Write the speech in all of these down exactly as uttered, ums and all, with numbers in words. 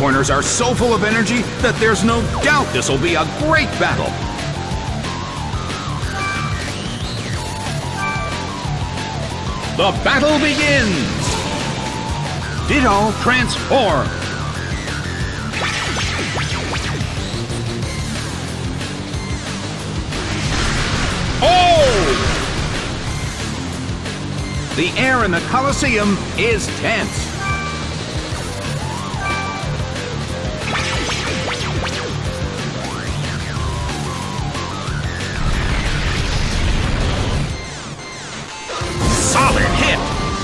corners are so full of energy that there's no doubt this will be a great battle. The battle begins! Ditto transform! Oh! The air in the Colosseum is tense. Solid hit!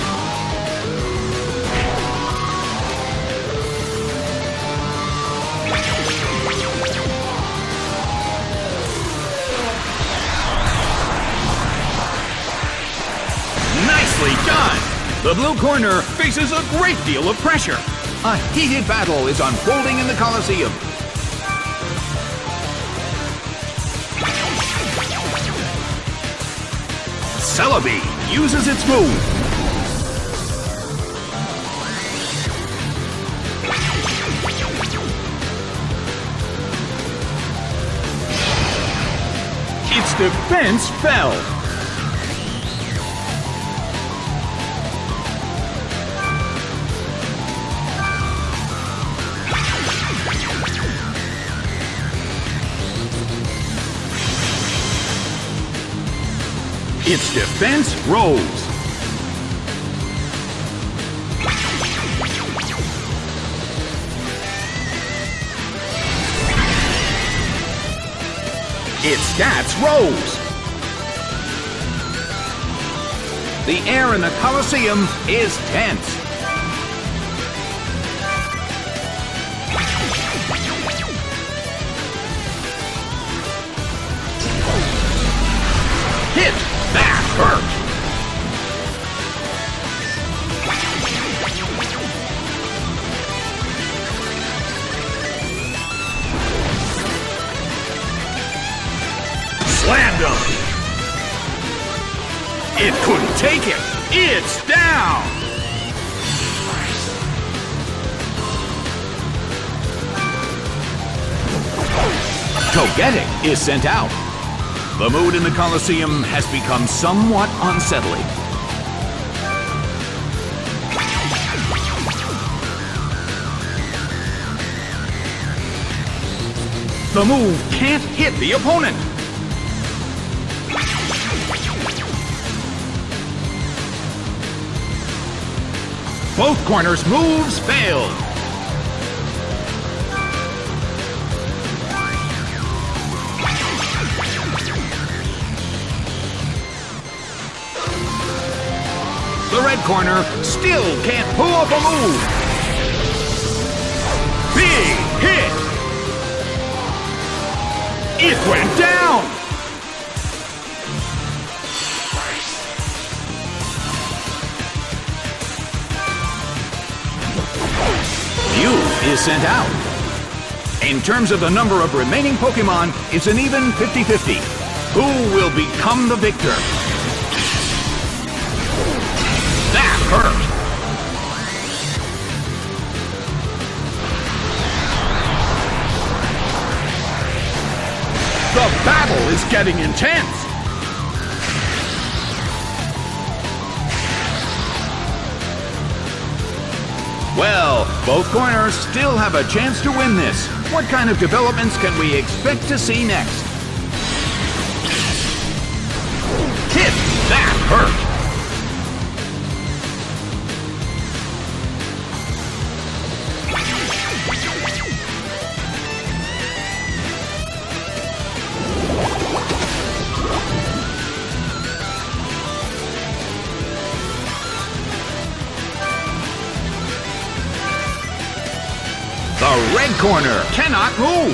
Nicely done! The blue corner faces a great deal of pressure. A heated battle is unfolding in the Colosseum. Celebi uses its move. Its defense fell. Its defense rose. Its stats rose. The air in the Colosseum is tense. Hit! That hurt! Slammed him! It couldn't take it! It's down! Togetic is sent out. The mood in the Colosseum has become somewhat unsettling. The move can't hit the opponent. Both corners' moves failed. The red corner still can't pull off a move. Big hit! It went down! Mew is sent out. In terms of the number of remaining Pokémon, it's an even fifty fifty. Who will become the victor? Hurt. The battle is getting intense. Well, both corners still have a chance to win this. What kind of developments can we expect to see next? Hit! That hurt. The red corner cannot move.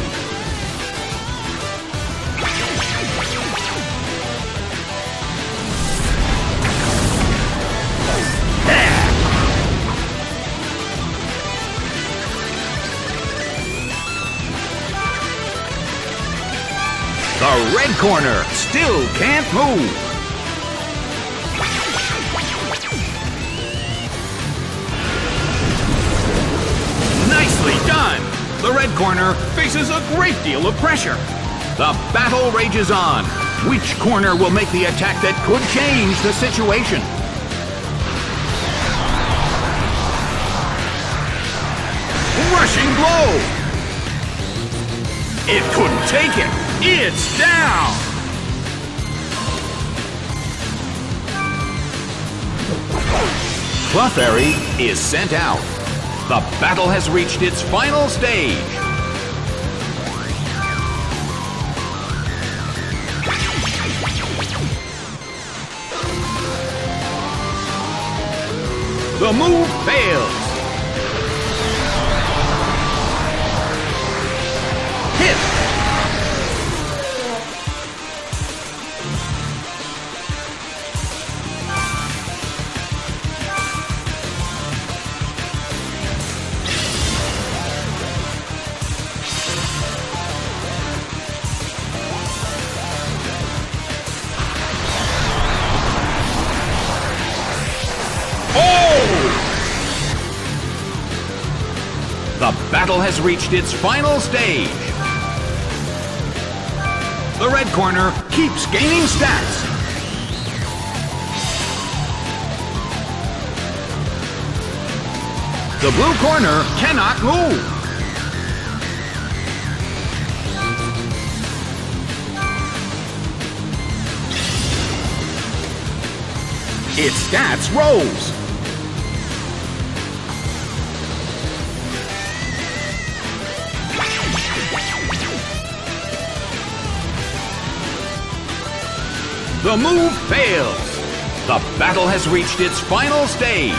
The red corner still can't move. Nicely done! The red corner faces a great deal of pressure. The battle rages on. Which corner will make the attack that could change the situation? Rushing blow! It couldn't take it. It's down! Clefairy is sent out. The battle has reached its final stage. The move fails. Hit. The battle has reached its final stage. The red corner keeps gaining stats. The blue corner cannot move. Its stats rose. The move fails. The battle has reached its final stage.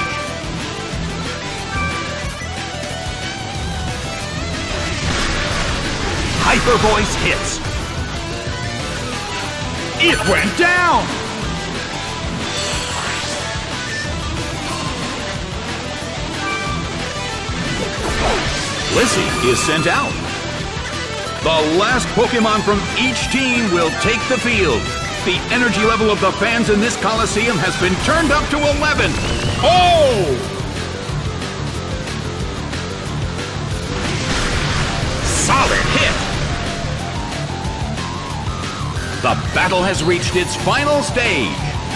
Hyper Voice hits. It went down. Blissey is sent out. The last Pokemon from each team will take the field. The energy level of the fans in this Coliseum has been turned up to eleven. Oh! Solid hit. The battle has reached its final stage.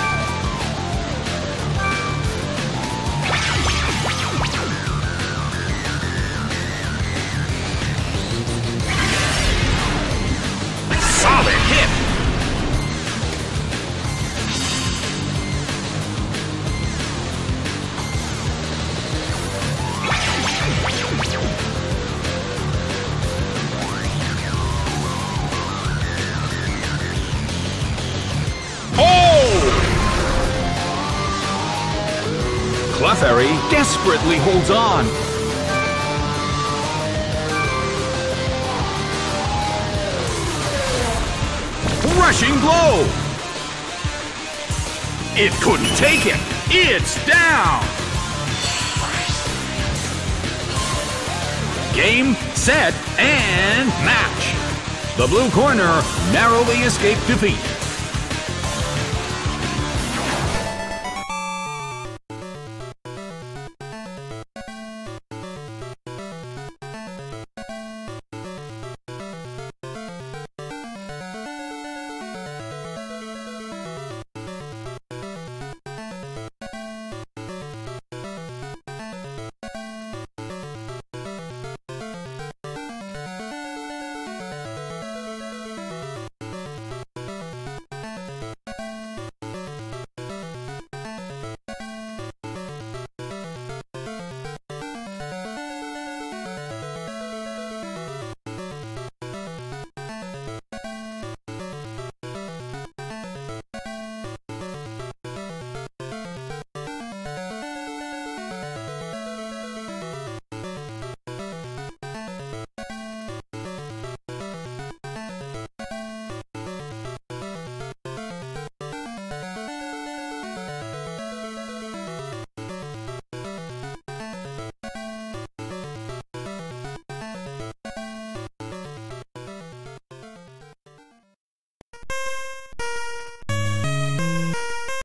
Solid hit. Clefairy desperately holds on. Rushing blow! It couldn't take it. It's down! Game, set, and match. The blue corner narrowly escaped defeat.